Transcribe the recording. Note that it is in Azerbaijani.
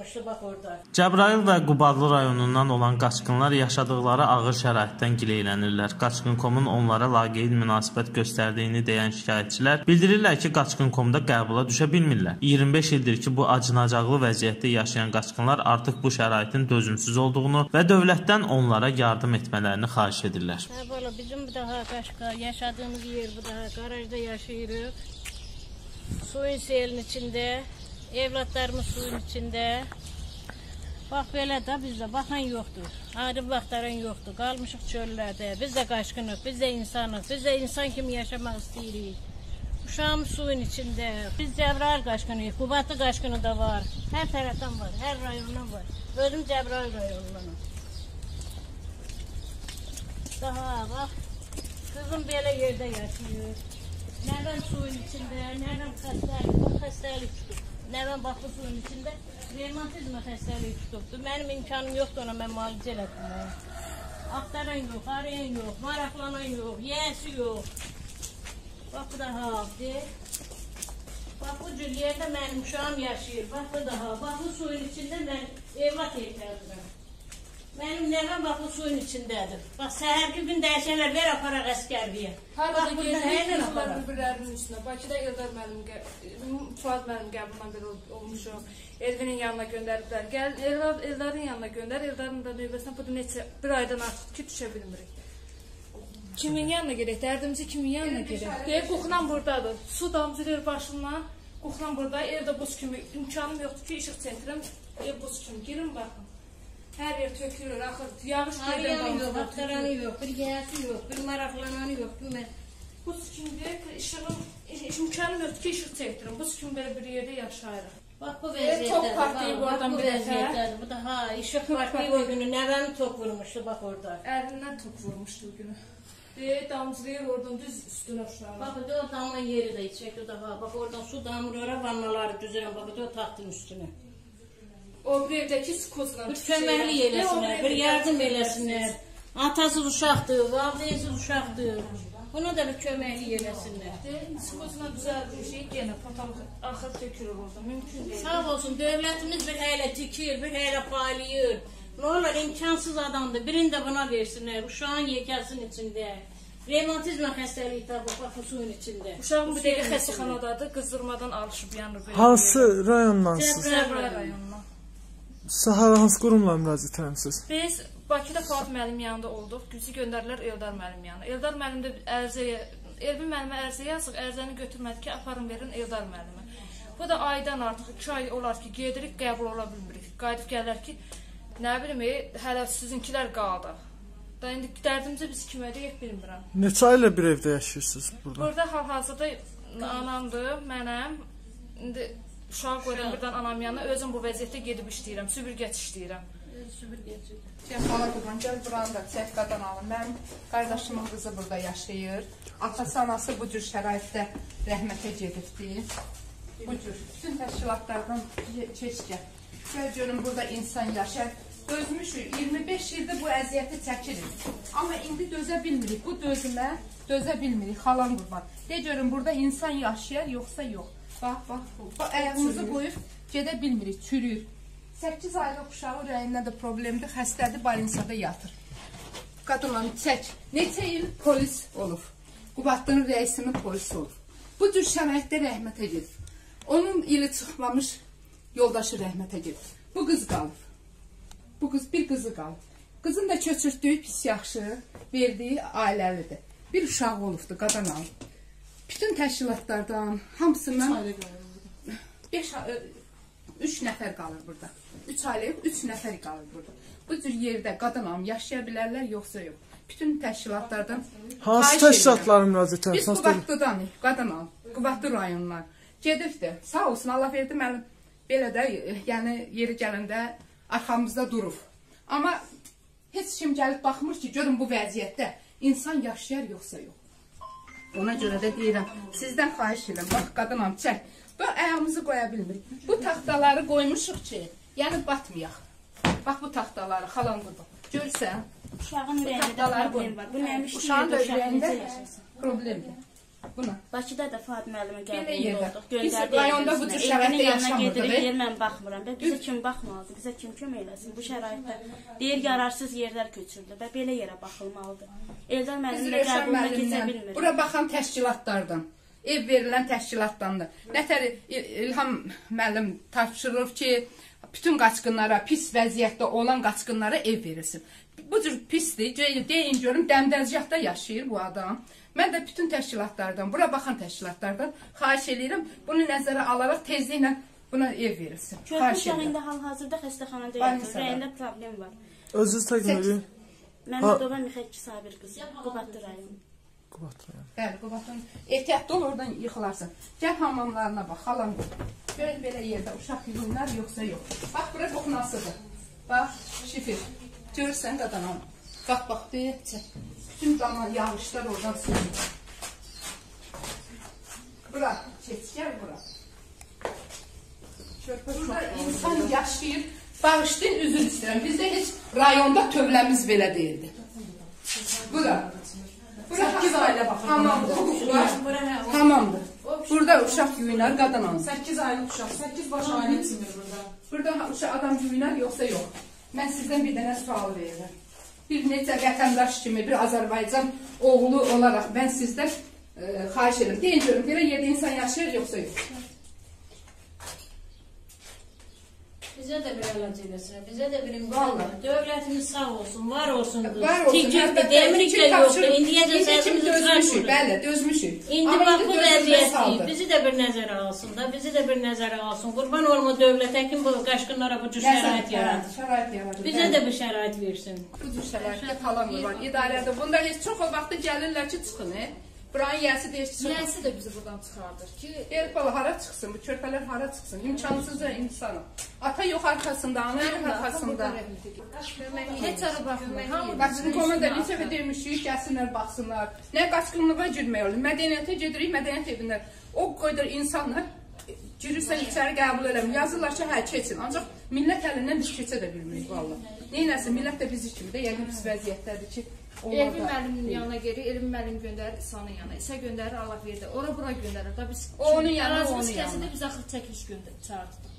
vurmuşdu bax orada. Cəbrayıl və Qubadlı rayonundan olan qaçqınlar yaşadıqları ağır şəraitdən gileylənirlər. Qaçqın.com-un onlara laqeyd münasibət göstərdiyini deyən şikayətçilər bildirirlər ki, Qaçqın.com-da qəbula düşə bilmirlər. 25 ildir ki, bu acınacaqlı vəziyyətdə yaşayan qaçqınlar artıq bu şəraitin dözümsüz olduğunu və dövlətdən onlara yardım etmələrini xahiş edirlər. Bizim bu daha Qaşqa yaşadığımız yer bu daha garajda yaşayırıq. Suyun selin içində, evlatlarımız suyun içində. Bax belə də bizdə baxan yoxdur. Ayrı vaxtların yoxdur. Qalmışıq çöllərdə. Biz də qaçqınıq, biz də insanıq. Biz də insan kimi yaşamaq istəyirik. Uşağımız suyun içində. Biz Cəbrayıl qaçqınıyıq. Qubadlı qaçqını da var. Hər tərəfdən var, hər rayondan var. Özüm Cəbrayıl rayonundanam. Daha bax, qızım belə yerdə yaşayır. Nəvəm suyun içində, nəvəm xəstəlik tutub. Nəvəm bax bu suyun içində revmatizma xəstəlik tutubdur. Mənim imkanım yoxdur ona, mən müalicə elədim. Axtaran yox, arayan yox, maraqlanan yox, yiyəsi yox. Bax bu da haldır. Bax bu cür yerdə mənim uşağım yaşayır. Bax bu da hal. Bax bu suyun içində mən evlat ehtiyacım. Mənim nəvəm bax bu suyun içindədir. Bax səhərki gün dəyişənlər ver aparaq əskərliyə. Bax burada hələ aparaq. Bir-birlərinin üstünə. Bakıda Eldar müəllim, Fuad müəllim qəbulundan belə olmuşum. Elvinin yanına göndəriblər. Gəl Eldarın yanına göndər. Eldarın da növbəsinə bu neçə bir aydan artıq ki düşə bilmirik. Kimin yanına gedək? Dərdimizi kimin yanına gedək? Deyək, qoxulan buradadır. Su damcılır başından. Qoxulan burada. Evdə buz kimi imkanım yoxdur ki, işıq çəkdirəm. Ev buz kimi. Girin baxın. Hər yer tökülür, axır, yağış göydən qalır. Axtaranı yox, bir yiyəsi yox, bir maraqlananı yox. Buz kimdir, imkanım yoxdur ki, işıq çəkdirim. Buz kimi belə bir yerdə yaşayırıq. Bax bu vəziyyətdədir, top partlayıb oradan bir vəziyyətdədir. Bu da ha, işıq partlayıb o günü, nəvəmi top vurmuşdu, bax orada. Əlindən top vurmuşdu o günü. Damcılayır oradan düz üstünə uşağı. Bax, o damla yeri də içək, o da ha, bax oradan su damır, ora vannaları düzürəm, bax o taxtın üstünə. O bir evdəki skozla bir köməklik eləsinlər, bir yardım eləsinlər. Atasız uşaqdır, valideynsiz uşaqdır. Buna da bir köməklik eləsinlər. Skozla düzəldilmişik, yenə patalıq axır tökülür orada, mümkün deyil. Sağ olsun, dövlətimiz bir hələ tikir, bir hələ paylayır. Ne olur, imkansız adamdır, birini də buna versinlər, uşağın yekəsinin içində. Revmatizma xəstəliyi tabi, bax bu suyun içində. Uşağın bu dəqiqə xəstəxanadadır, qızdırmadan alışıb yanır. Hansı rayondansınız? Cəbrayıl rayonundan. Sahara hansı qurumla müraciət etmisiniz? Biz Bakıda Fuad müəllim yanında olduq. Gücü göndərdilər Eldar müəllim yanına. Eldar müəllim də Elvin müəllimə ərizə yazıq, ərizəni götürmədi ki, aparın verin Eldar müəllimə. Bu da aydan artıq 2 ay olar ki, gedirik, qəbul ola bilmirik. Qayıdıb gəlirlər ki, nə bilim, hələ sizinkilər qaldı. Da indi dərdimizi biz kimə deyək bilmirəm. Neçə ayla bir evdə yaşayırsınız burada? Burada hal-hazırda anamdır, mənəm. İndi uşağı qoyuram birdən anam yanına, özüm bu vəziyyətdə gedib işləyirəm, sübürgəç işləyirəm. Xala qurban, gəl buranı da çəkqadan alın. Mənim qardaşımın qızı burada yaşayır. Atası, anası bu cür şəraitdə rəhmətə gedibdir. Bu cür bütün təşkilatlardan keçkə. Gəl görün, burada insan yaşar. Dözmüşük, 25 ildir bu əziyyəti çəkirik. Amma indi dözə bilmirik, bu dözümə dözə bilmirik, xalan qurban. De görün, burada insan yaşayar, yoxsa yox. Bax, əyağımızı qoyub gedə bilmirik, çürüyür. 8 aylıq uşağı ürəyində də problemdir, xəstədir, balinsada yatır. Qadınlar çək, neçə il polis olub. Qubadlının rəisinin polisi olub. Bu cür şəraitdə rəhmətə gedir. Onun ili çıxmamış yoldaşı rəhmətə gedir. Bu qız qalıb. Bu qız, bir qızı qalıb. Qızın da köçürtdüyü pis yaxşı, verdiyi ailəlidir. Bir uşağı olubdur, qadan alıb. Bütün təşkilatlardan, hamısından 3 nəfər qalır burada. 3 aylıq 3 nəfər qalır burada. Bu cür yerdə qadan alım yaşaya bilərlər, yoxsa yox. Bütün təşkilatlardan hansı təşkilatlara müraciət edirsiniz? Biz Qubadlıdanıq, qadan alım. Qubadlı rayonlar. Gedibdir. Sağ olsun, Allah verdi mənim belə də, yəni yeri gələndə arxamızda durub. Amma heç kim gəlib baxmır ki, görün bu vəziyyətdə insan yaşayar, yoxsa yox. Ona görə də deyirəm, sizdən xahiş edirəm, bax qadınam çək. Bax, ayağımızı qoya bilmirik. Bu taxtaları qoymuşuq ki, yəni batmayaq. Bax bu taxtaları, xalan qurban. Görsən, uşağın ürəyində problem var. Bu nəmiş uşağın da ürəyində problemdir. Buna. Bakıda da Fuad müəllimə Belə gəldi yerdə. olduq. Biz Göndərdi. rayonda bu cür şəraitdə yaşamırdıq. Deyir mən baxmıram. Və bizə kim baxmalıdır? Bizə kim kömək eləsin bu şəraitdə? Deyir yararsız yerlər köçürülür və belə yerə baxılmalıdır. Eldar müəllimlə qəbuluna keçə bilmir. Bura baxan təşkilatlardan, ev verilən təşkilatdandır. Nətər İlham müəllim tapşırır ki, bütün qaçqınlara, pis vəziyyətdə olan qaçqınlara ev verilsin. Bu cür pisdir. Deyin görüm, Dəmdəzgahda yaşayır bu adam. Mən də bütün təşkilatlardan, bura baxan təşkilatlardan xahiş edirəm, bunu nəzərə alaraq tezliklə buna ev verilsin. Körpü uşağında hal-hazırda xəstəxanada yatır. Rəyində problem var. Özünüz təqdim edin. Məmmədova Mixail Sabir qızı, Qubadlı rayonu. Qubadlı rayonu. Bəli, Qubadlı. Ehtiyatlı ol, oradan yıxılarsan. Gəl hamamlarına bax, xalam. Gör belə yerdə uşaq yığınlar yoxsa yox. Bax, bura qoxunasıdır. Bax, şifir. Görürsən qadanam. Bax, deyəcək. Bütün zaman yağışlar oradan sürür. Bura, keçgər bura. Burada insan yaşayır. Bağışlayın, üzr istəyirəm. Bizdə heç rayonda tövləmiz belə deyildi. Bura. Bura 8 ailə baxır. Hamamdır. Hamamdır. Burada uşaq yuyunar, qadın alır. 8 aylıq uşaq, 8 baş ailə içindir burada. Burada uşaq adam yuyunar, yoxsa yox. Mən sizdən bir dənə sual verirəm. Bir necə vətəndaş kimi, bir Azərbaycan oğlu olaraq mən sizdən xahiş edirəm. Deyin görüm, belə yerdə insan yaşayır, yoxsa yox. Bizə də bir əlac eləsin, bizə də bir imkan var. Dövlətimiz sağ olsun, var olsun. Var olsun. Tikirdir, demirik də yoxdur. İndiyəcə səsimizi dözmüşük, bəli, dözmüşük. İndi bax bu vəziyyətdir. Bizi də bir nəzərə alsın da, bizi də bir nəzərə alsın. Qurban olma dövlətə kim bu qaçqınlara bu cür şərait yaradır. Bizə də bir şərait versin. Bu cür şəraitdə talanlı var, idarədə. Bunda heç çox o vaxtda gəlirlər ki, çıxın. Buranın yəsi deyir ki, Yəsi də bizi buradan çıxardır ki, el bala hara çıxsın, bu körpələr hara çıxsın, imkansızca insanım. Ata yox arxasında, ana yox arxasında. heç ara baxmır. Qaçqın komanda neçə və demişik, gəlsinlər, baxsınlar. Nə qaçqınlığa girmək olur, mədəniyyətə gedirik, mədəniyyət evinlər. O qoydur insanlar, girirsən içəri qəbul eləmir. Yazırlar ki, hə, keçin. Ancaq millət əlindən biz keçə də bilmirik, valla. Neynəsin, millət də bizi kimi də, yəqin pis vəziyyətdədir ki, Elvin müəllimin yanına gelir, Elvin müəllim göndərir İsanın yanına, İsa göndərir Allah verdi. Ora bura göndərir. Da biz onun yanına, arazimiz kəsildi, biz axır çəkiliş çağırdıq.